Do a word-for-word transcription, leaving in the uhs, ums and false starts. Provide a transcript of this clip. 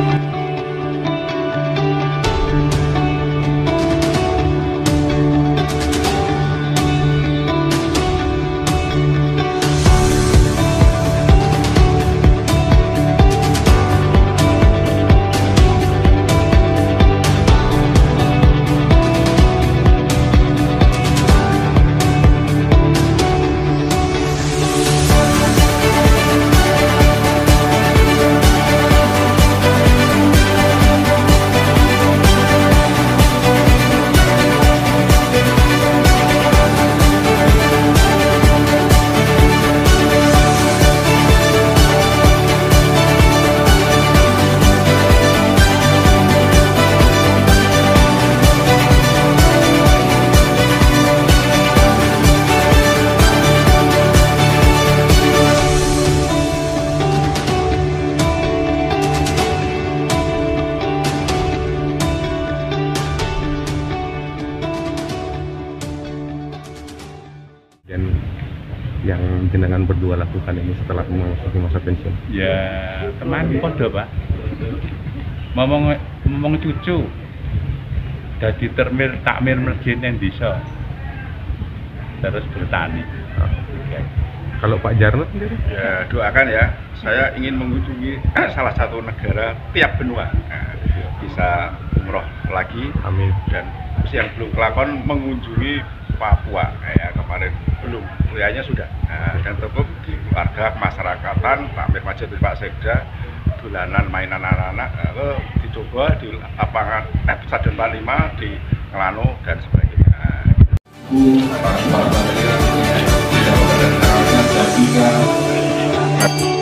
Dan yang jenengan berdua lakukan ini setelah memasuki masa pensiun? Ya teman podo Pak, ngomong ngomong cucu dadi termir takmir masjid yang desa terus bertani. Oh. Okay. Kalau Pak Jarno sendiri? Ya doakan ya, saya ingin mengunjungi salah satu negara tiap benua, nah, bisa umroh lagi. Amin. Dan yang belum kelakon mengunjungi Papua, kayak kemarin belum, kuliahnya sudah. Nah, dan tetap warga masyarakatan, takmir masjid di Pak Sekda, dolanan mainan anak-anak, eh, dicoba di lapangan eh, Stadion empat puluh lima di Ngelano dan sebagainya. Nah, gitu.